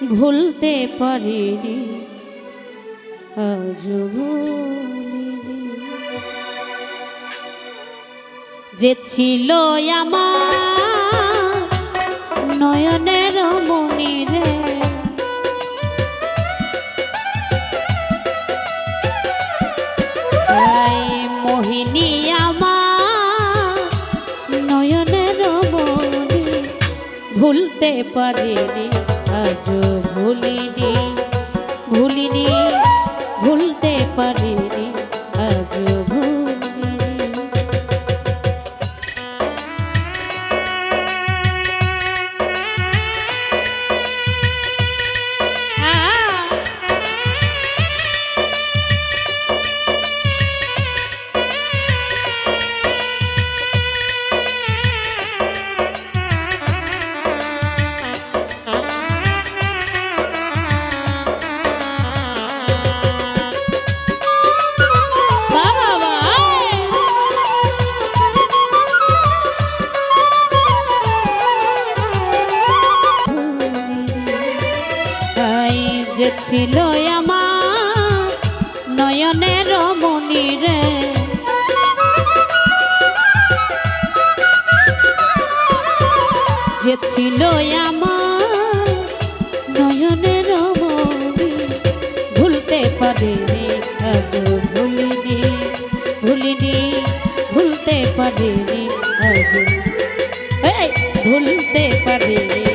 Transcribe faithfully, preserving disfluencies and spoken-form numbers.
ভুলতে পারিনি আজ ভুলিনি যে ছিল আমার নয়নের মনি রে মোহিনী আমার নয়নের মনি ভুলতে পারিনি আজ ভুলিনি ভুলিনি ভুলতে পারিনি আজ ভুলিনি যে ছিল আমার নয়নের মনি রে যে ছিল আমার নয়নের মনি ভুলতে পারিনি আজ ভুলিনি ভুলিনি ভুলতে পারিনি আজ ভুলতে পারিনি